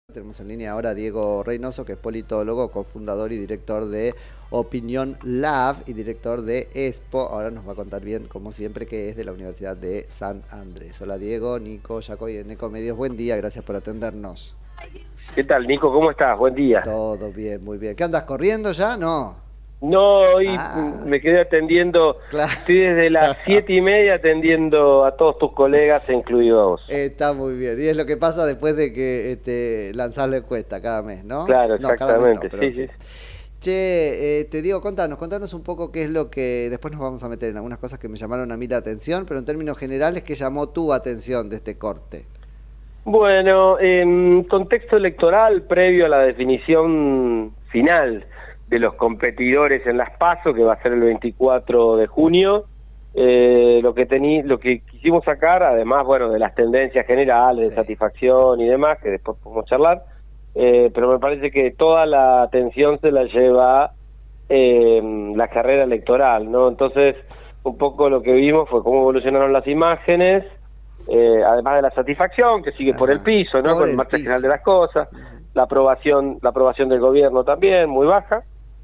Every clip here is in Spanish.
Tenemos en línea ahora a Diego Reynoso, que es politólogo, cofundador y director de Opinión Lab y director de Expo. Ahora nos va a contar bien, como siempre, que es de la Universidad de San Andrés. Hola Diego, Nico, Jaco y Ecomedios. Buen día, gracias por atendernos. ¿Qué tal, Nico? ¿Cómo estás? Buen día. Todo bien, muy bien. ¿Qué andas corriendo ya? No. No, hoy Ah, me quedé atendiendo, claro. estoy desde las 7:30 atendiendo a todos tus colegas, incluido a vos. Está muy bien. Y es lo que pasa después de que lanzás la encuesta cada mes, ¿no? Claro, No, cada mes no, exactamente, pero en sí, fin. sí. Che, te digo, contanos un poco qué es lo que... Después nos vamos a meter en algunas cosas que me llamaron a mí la atención, pero en términos generales, ¿qué llamó tu atención de este corte? Bueno, en contexto electoral, previo a la definición final de los competidores en las PASO, que va a ser el 24 de junio, lo que quisimos sacar, además, bueno, de las tendencias generales, de Sí. satisfacción y demás, que después podemos charlar, pero me parece que toda la atención se la lleva la carrera electoral, ¿no? Entonces, un poco lo que vimos fue cómo evolucionaron las imágenes, además de la satisfacción, que sigue por el Ajá. piso, ¿no? Por Con el el marcha general de piso. las cosas, Ujú. la aprobación del gobierno también, muy baja.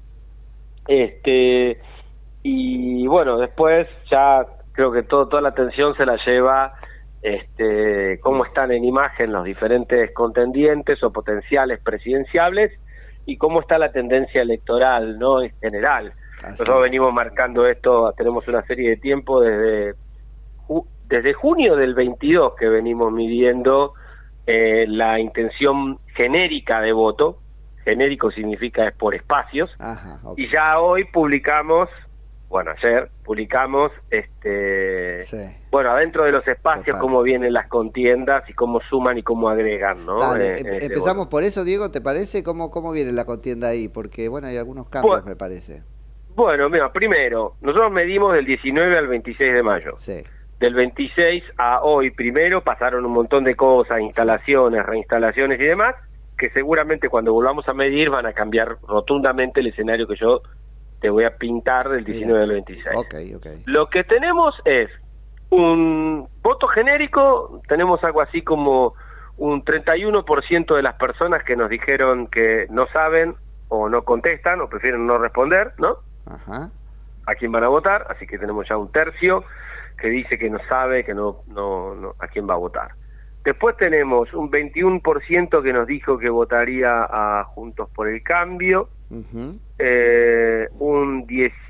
Y bueno, después ya creo que toda la atención se la lleva cómo están en imagen los diferentes contendientes o potenciales presidenciables y cómo está la tendencia electoral, ¿no? En general. Así Nosotros es. venimos marcando esto, tenemos una serie de tiempo desde junio del 22 que venimos midiendo la intención genérica de voto. Genérico significa es por espacios. Ajá, ok. Y ya hoy publicamos, bueno, ayer publicamos, Sí, bueno, adentro de los espacios total. cómo vienen las contiendas y cómo suman y cómo agregan, ¿no? Dale, En este empezamos voto. por eso, Diego, ¿te parece? ¿Cómo viene la contienda ahí? Porque, bueno, hay algunos cambios, Bu- me parece. Bueno, mira, primero, nosotros medimos del 19 al 26 de mayo. Sí, Del 26 a hoy, primero, pasaron un montón de cosas, sí. instalaciones, reinstalaciones y demás, que seguramente cuando volvamos a medir van a cambiar rotundamente el escenario que yo te voy a pintar del 19 Mira. al 26. Ok, ok. Lo que tenemos es un voto genérico, tenemos algo así como un 31% de las personas que nos dijeron que no saben o no contestan o prefieren no responder, ¿no? Ajá. A quién van a votar, así que tenemos ya un tercio que dice que no sabe, que no a quién va a votar. Después tenemos un 21% que nos dijo que votaría a Juntos por el Cambio, Ujú. un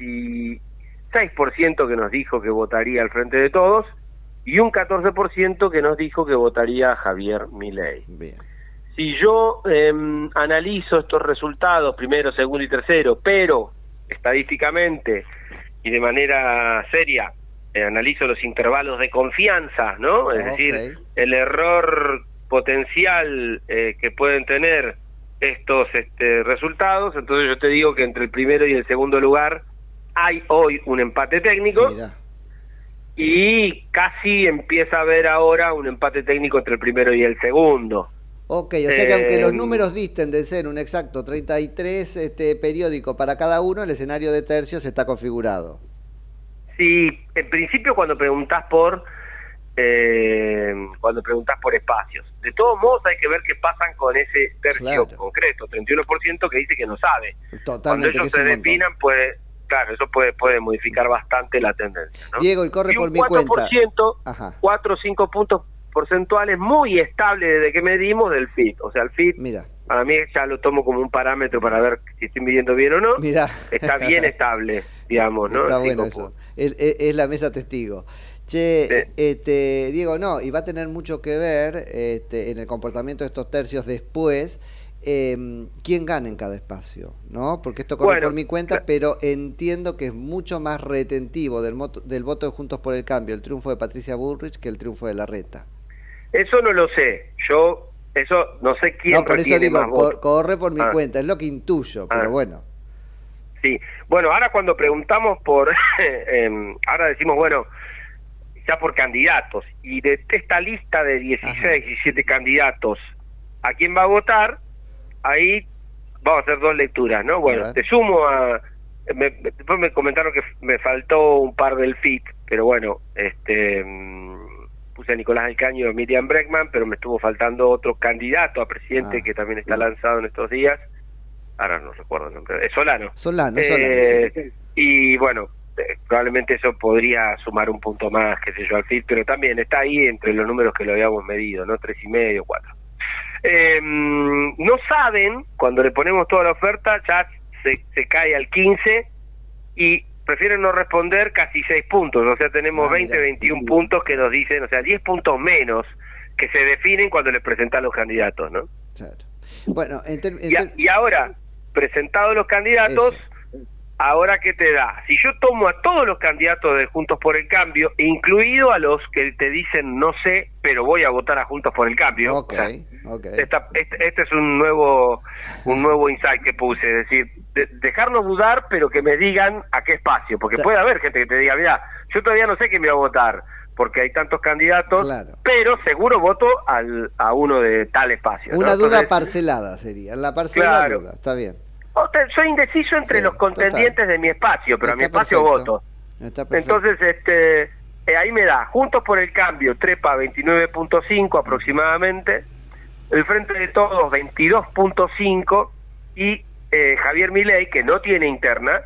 16% que nos dijo que votaría al Frente de Todos y un 14% que nos dijo que votaría a Javier Milei. Bien. Si yo analizo estos resultados, primero, segundo y tercero, pero estadísticamente y de manera seria, analizo los intervalos de confianza, ¿no? Es decir, Ok. el error potencial que pueden tener estos resultados, entonces yo te digo que entre el primero y el segundo lugar hay hoy un empate técnico Mira. y casi empieza a haber ahora un empate técnico entre el primero y el segundo. Ok, o sea que aunque los Eh, números disten de ser un exacto 33 periódico para cada uno, el escenario de tercios está configurado. Sí, en principio cuando preguntás por espacios. De todos modos hay que ver qué pasan con ese tercio Claro. concreto, 31% que dice que no sabe. Cuando Totalmente, que ellos es se un montón. definan, claro, eso puede modificar bastante la tendencia, ¿no? Diego, y corre Y un por mi cuenta. 4%, Ajá. 4 o 5 puntos porcentuales muy estable desde que medimos del FIT. O sea, el FIT Mira, para mí ya lo tomo como un parámetro para ver si estoy midiendo bien o no. mira. Está bien estable, digamos, ¿no? Está En bueno 5 eso. puntos. Es la mesa testigo. Che, Sí. Diego, no, y va a tener mucho que ver en el comportamiento de estos tercios después, quién gana en cada espacio, ¿no? Porque esto corre Bueno, por mi cuenta, pero entiendo que es mucho más retentivo del voto de Juntos por el Cambio, el triunfo de Patricia Bullrich, que el triunfo de Larreta. eso no lo sé. Eso no sé quién No, por eso retiene más digo, votos. corre por mi Ah, cuenta, es lo que intuyo, pero ah, bueno. sí. Bueno, ahora cuando preguntamos ahora decimos, bueno, ya por candidatos, y de esta lista de 16, Ajá. 17 candidatos, ¿a quién va a votar? Ahí vamos a hacer dos lecturas, ¿no? A Bueno, ver. te sumo después me comentaron que me faltó un par del FIT, pero bueno, puse a Nicolás del Caño y a Miriam Bregman, pero me estuvo faltando otro candidato a presidente que también está lanzado en estos días. Ahora no recuerdo el nombre. Es Solano. Solano. Sí. Y bueno, probablemente eso podría sumar un punto más, qué sé yo, al FIT, pero también está ahí entre los números que lo habíamos medido, ¿no? 3,5, 4. No saben, cuando le ponemos toda la oferta, ya se cae al 15 y prefieren no responder casi 6 puntos, o sea, tenemos 21 puntos que nos dicen, o sea, 10 puntos menos que se definen cuando les presentan los candidatos, ¿no? Claro. Bueno, y ahora, presentados los candidatos, ahora ¿qué te da? Si yo tomo a todos los candidatos de Juntos por el Cambio, incluido a los que te dicen no sé, pero voy a votar a Juntos por el Cambio. O sea, este es un nuevo insight que puse, es decir, dejarnos dudar, pero que me digan a qué espacio, porque puede haber gente que te diga, mira, yo todavía no sé quién me va a votar, porque hay tantos candidatos, pero seguro voto a uno de tal espacio. Una duda parcelada sería, la parcelada duda, está bien. Soy indeciso entre los contendientes de mi espacio, pero a mi espacio voto. Entonces, ahí me da, Juntos por el Cambio, trepa 29.5 aproximadamente, el Frente de Todos 22.5 y Javier Milei, que no tiene interna,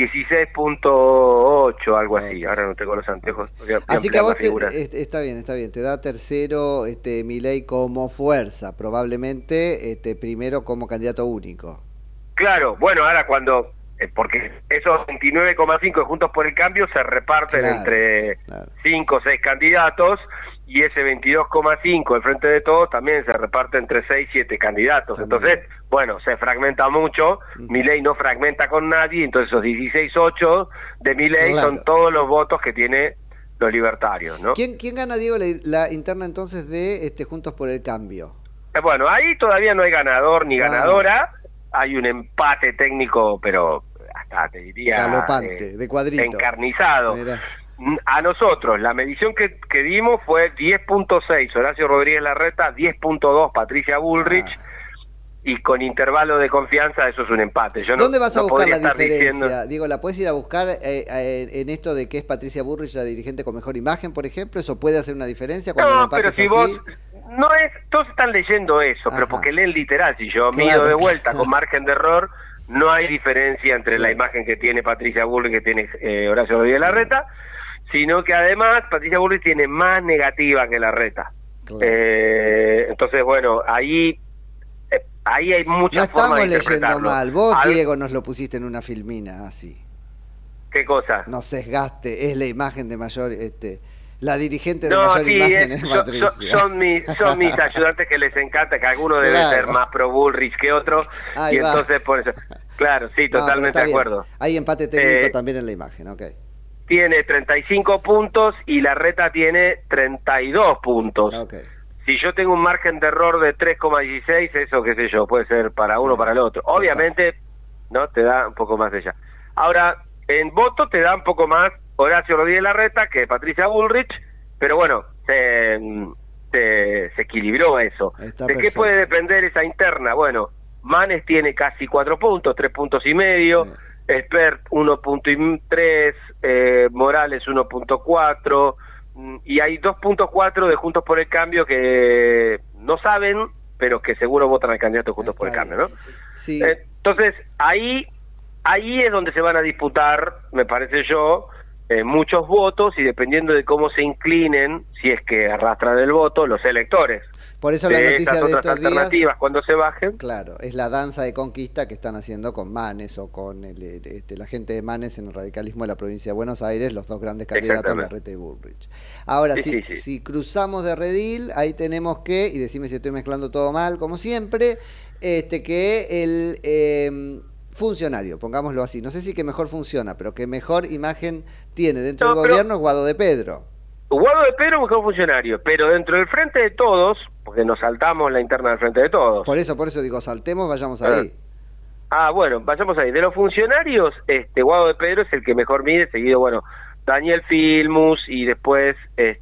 16.8, algo así. Ahora no tengo los anteojos. Así que a vos está bien, te da tercero Milei como fuerza, probablemente primero como candidato único. Claro, bueno, ahora cuando, porque esos 29,5 de Juntos por el Cambio se reparten entre 5 o 6 candidatos, y ese 22,5 del Frente de Todos también se reparte entre 6 y 7 candidatos. Entonces, bueno, se fragmenta mucho, Milei no fragmenta con nadie, entonces esos 16,8 de Milei son todos los votos que tiene los libertarios, ¿no? ¿Quién gana, Diego, la interna entonces de Juntos por el Cambio? Bueno, ahí todavía no hay ganador ni ganadora. Hay un empate técnico, pero hasta te diría galopante, de cuadrito, encarnizado. Mirá. A nosotros, la medición que dimos fue 10.6 Horacio Rodríguez Larreta, 10.2 Patricia Bullrich, y con intervalo de confianza eso es un empate. Yo ¿Dónde vas a buscar la diferencia? Digo, ¿la puedes ir a buscar en esto de que es Patricia Bullrich la dirigente con mejor imagen, por ejemplo? ¿Eso puede hacer una diferencia cuando el empate pero si vos... No es, todos están leyendo eso, pero porque leen literal. Si yo mido de vuelta con margen de error, no hay diferencia entre la imagen que tiene Patricia Bullrich y que tiene Horacio Rodríguez Larreta, sino que además Patricia Bullrich tiene más negativa que Larreta. Entonces, bueno, ahí hay muchas formas de interpretarlo. No estamos leyendo mal. Vos, Diego, nos lo pusiste en una filmina así. ¿Qué cosa? No sesgaste, es la imagen de mayor... La dirigente de mayor imagen es Patricia. Son mis ayudantes que les encanta, que alguno debe ser más pro Bullrich que otro, y entonces por eso. Claro, sí, totalmente de acuerdo. Hay empate técnico también en la imagen, Tiene 35 puntos y Larreta tiene 32 puntos. Si yo tengo un margen de error de 3,16, eso qué sé yo, puede ser para uno o para el otro. Obviamente, no te da un poco más de ella. Ahora, en voto te da un poco más Horacio Rodríguez Larreta que Patricia Bullrich, pero bueno, se equilibró eso. ¿De qué puede depender esa interna? Bueno, Manes tiene casi 4 puntos, 3 puntos y medio, Espert 1.3, Morales 1.4, y hay 2.4 de Juntos por el Cambio que no saben, pero que seguro votan al candidato Juntos por el Cambio, ¿no? Sí. Entonces, ahí es donde se van a disputar, me parece yo, muchos votos, y dependiendo de cómo se inclinen, si es que arrastran el voto, los electores. Por eso la noticia de otras alternativas días, cuando se bajen. Claro, es la danza de conquista que están haciendo con Manes o con la gente de Manes en el radicalismo de la provincia de Buenos Aires, los dos grandes candidatos, Larreta y Bullrich. Ahora, si cruzamos de redil, ahí tenemos que, y decime si estoy mezclando todo mal, como siempre, que el funcionario, pongámoslo así, no sé si que mejor funciona, pero que mejor imagen tiene dentro del gobierno es Guado de Pedro. Guado de Pedro es mejor funcionario, pero dentro del Frente de Todos, porque nos saltamos la interna del Frente de Todos. Por eso digo, saltemos, vayamos ahí. Bueno, vayamos ahí. De los funcionarios, Guado de Pedro es el que mejor mide, seguido, bueno, Daniel Filmus y después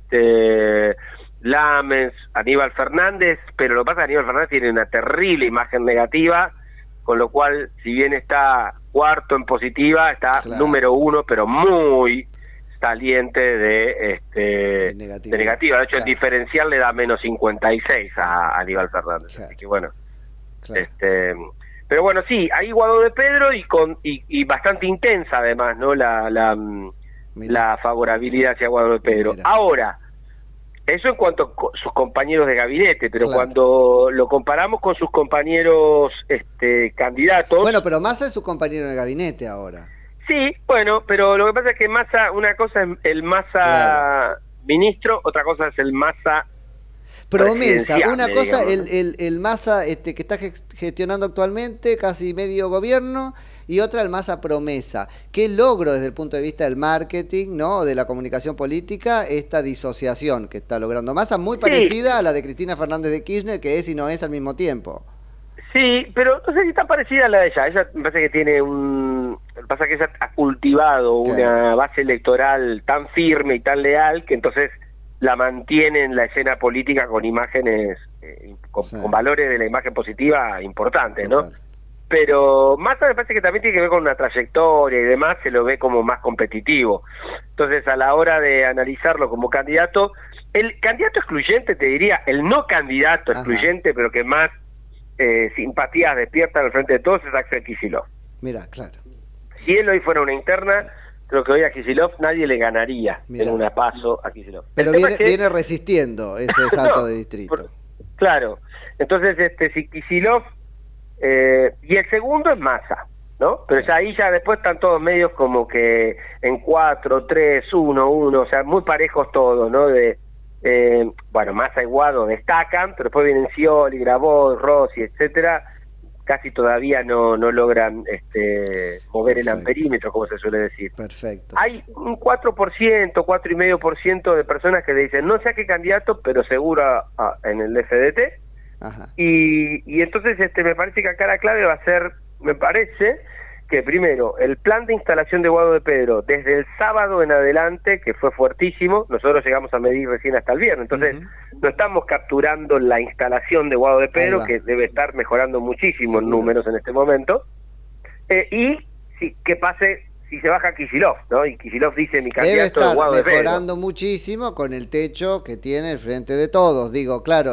Lamens, Aníbal Fernández, pero lo que pasa es que Aníbal Fernández tiene una terrible imagen negativa, con lo cual, si bien está cuarto en positiva, está número 1, pero muy saliente de negativa. De hecho, el diferencial le da menos 56 a Aníbal Fernández. Así que bueno. Pero bueno, sí, ahí Guado de Pedro y bastante intensa además, ¿no? La favorabilidad hacia Guado de Pedro. Ahora, eso en cuanto a sus compañeros de gabinete, pero cuando lo comparamos con sus compañeros candidatos... Bueno, pero Massa es su compañero de gabinete ahora. Sí, bueno, pero lo que pasa es que Massa, una cosa es el Massa ministro, otra cosa es el Massa promesa. Una cosa, el Massa que está gestionando actualmente, casi medio gobierno, y otra el Massa promesa. ¿Qué logro desde el punto de vista del marketing, ¿no? De la comunicación política, esta disociación que está logrando Massa, muy parecida a la de Cristina Fernández de Kirchner, que es y no es al mismo tiempo? Sí, pero no sé si está parecida a la de ella. Ella me parece que tiene pasa que ella ha cultivado una base electoral tan firme y tan leal que entonces la mantiene en la escena política con imágenes, con valores de la imagen positiva importantes, ¿no? Pero Massa me parece que también tiene que ver con una trayectoria y demás, se lo ve como más competitivo. Entonces, a la hora de analizarlo como candidato, el candidato excluyente, te diría, el no candidato excluyente, pero que más simpatías despierta al frente de todos, es Axel Kicillof. Mira, claro. Si él hoy fuera una interna, creo que hoy a Kicillof nadie le ganaría en una paso a Kicillof. Pero viene resistiendo ese salto de distrito. Claro. Entonces, si Kicillof... y el segundo es Massa, ¿no? Pero ya ahí ya después están todos medios como que en 4, 3, 1, 1, o sea, muy parejos todos, ¿no? Bueno, Massa y Guado destacan, pero después vienen Scioli, Grabois, Rossi, etcétera, casi todavía no logran mover el amperímetro, como se suele decir. Perfecto. Hay un 4%, 4,5% de personas que le dicen, no sé a qué candidato, pero seguro en el FDT. Y entonces me parece que acá la clave va a ser, me parece que primero el plan de instalación de Guado de Pedro desde el sábado en adelante, que fue fuertísimo, nosotros llegamos a medir recién hasta el viernes, entonces no estamos capturando la instalación de Guado de Pedro, que debe estar mejorando muchísimo en números en este momento, y que pase si se baja Kicillof, ¿no? Y Kicillof dice mi candidato es Guado de Pedro. Debe estar mejorando muchísimo con el techo que tiene el Frente de Todos. Digo, claro,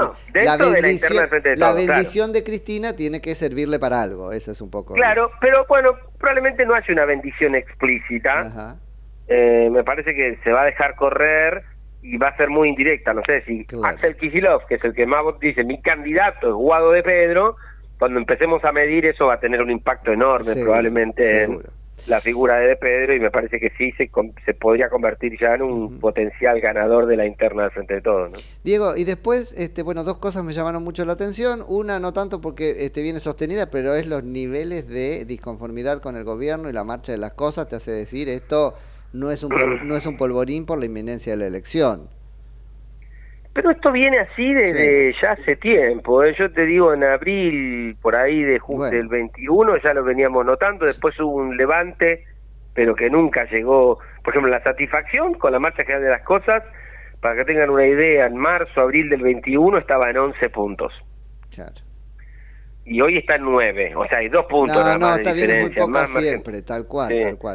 la bendición de Cristina tiene que servirle para algo. Eso es un poco... Claro, pero bueno, probablemente no haya una bendición explícita. Me parece que se va a dejar correr y va a ser muy indirecta. No sé si Axel Kicillof, que es el que más dice mi candidato es Guado de Pedro, cuando empecemos a medir eso va a tener un impacto enorme probablemente en la figura de Pedro, y me parece que sí se podría convertir ya en un potencial ganador de la interna del Frente de Todos, ¿no? Diego, y después, bueno, dos cosas me llamaron mucho la atención. Una, no tanto porque viene sostenida, pero es los niveles de disconformidad con el gobierno y la marcha de las cosas. Te hace decir, esto no es un polvorín por la inminencia de la elección. Pero esto viene así desde ya hace tiempo, ¿eh? Yo te digo, en abril, por ahí del 21, ya lo veníamos notando, después hubo un levante, pero que nunca llegó. Por ejemplo, la satisfacción con la marcha general de las cosas, para que tengan una idea, en marzo, abril del 21 estaba en 11 puntos. Claro. Y hoy está en 9, o sea, hay 2 puntos nada más de diferencia. Bien, muy poco siempre, tal cual, tal cual.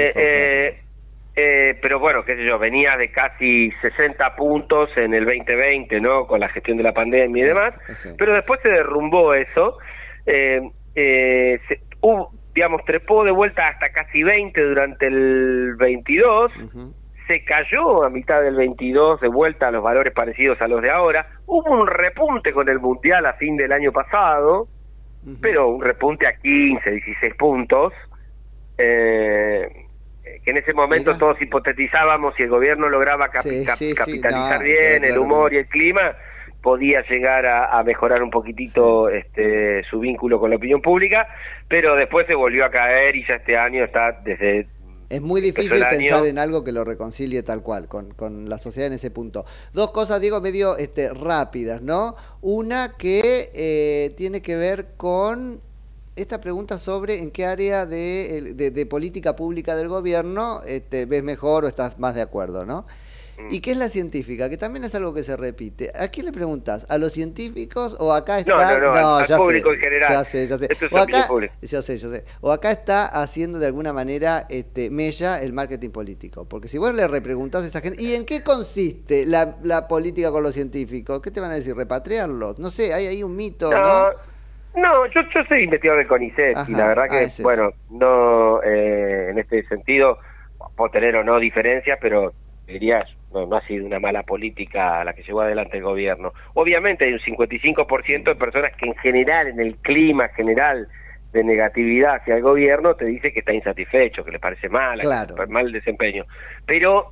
Pero bueno, qué sé yo, venía de casi 60 puntos en el 2020, ¿no? Con la gestión de la pandemia y demás, pero después se derrumbó eso, trepó de vuelta hasta casi 20 durante el 22, se cayó a mitad del 22 de vuelta a los valores parecidos a los de ahora, hubo un repunte con el Mundial a fin del año pasado, pero un repunte a 15, 16 puntos, que en ese momento todos hipotetizábamos si el gobierno lograba capitalizar bien el humor y el clima, podía llegar a mejorar un poquitito su vínculo con la opinión pública, pero después se volvió a caer y ya este año está desde... Es muy difícil pensar en algo que lo reconcilie tal cual, con la sociedad en ese punto. Dos cosas, digo, medio rápidas, ¿no? Una que tiene que ver con... esta pregunta sobre en qué área de política pública del gobierno ves mejor o estás más de acuerdo, ¿no? ¿Y qué es la científica? Que también es algo que se repite. ¿A quién le preguntás? ¿A los científicos o acá está? No, al ya público sé, en general. ya sé. Esto es O opinión acá, pública. yo sé. O acá está haciendo de alguna manera mella el marketing político. Porque si vos le repreguntás a esta gente, ¿y en qué consiste la política con los científicos? ¿Qué te van a decir? ¿Repatriarlos? No sé, hay ahí un mito, ¿no? No, yo soy investigador del CONICET. Ajá, Y la verdad que, es eso. bueno, no en este sentido, puedo tener o no diferencias, pero diría, no ha sido una mala política la que llevó adelante el gobierno. Obviamente hay un 55% de personas que en general, en el clima general de negatividad hacia el gobierno, te dice que está insatisfecho, que le parece mal, Claro. mal desempeño. Pero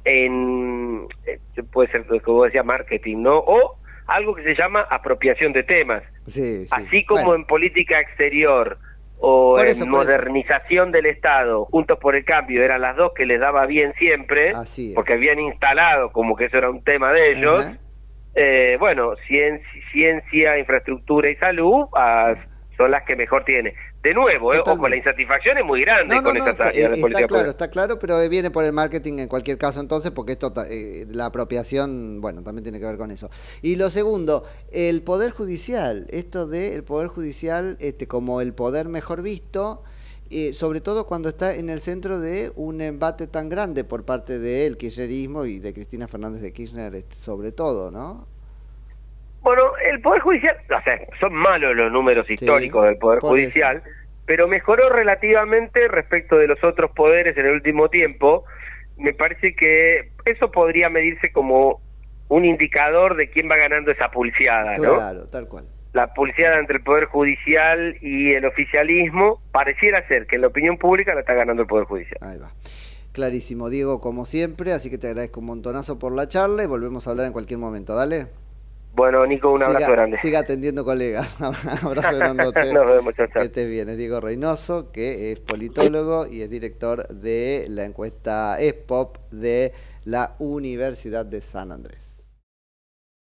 puede ser, como decía, marketing, ¿no? O algo que se llama apropiación de temas. Sí. Así como Bueno, en política exterior o por en eso. modernización del Estado, Juntos por el Cambio, eran las dos que les daba bien siempre, Así es. porque habían instalado como que eso era un tema de ellos. Ajá. Bueno, ciencia, infraestructura y salud son las que mejor tiene. De nuevo, ojo, Totalmente. la insatisfacción es muy grande con esas áreas de política pública. Está claro, pero viene por el marketing en cualquier caso entonces, porque esto, la apropiación, bueno, también tiene que ver con eso. Y lo segundo, el Poder Judicial, esto del Poder Judicial como el poder mejor visto, sobre todo cuando está en el centro de un embate tan grande por parte del kirchnerismo y de Cristina Fernández de Kirchner, sobre todo, ¿no? Bueno, el Poder Judicial, o sea, son malos los números históricos del Poder Judicial, pero mejoró relativamente respecto de los otros poderes en el último tiempo. Me parece que eso podría medirse como un indicador de quién va ganando esa pulseada, ¿no? Claro, tal cual. La pulseada entre el Poder Judicial y el oficialismo pareciera ser que en la opinión pública la está ganando el Poder Judicial. Ahí va. Clarísimo, Diego, como siempre, así que te agradezco un montonazo por la charla y volvemos a hablar en cualquier momento, dale. Bueno, Nico, un abrazo grande. Siga atendiendo colegas. Abrazo grandote. Nos vemos, chao. Que estés bien. Es Diego Reynoso, que es politólogo y es director de la encuesta ESPOP de la Universidad de San Andrés.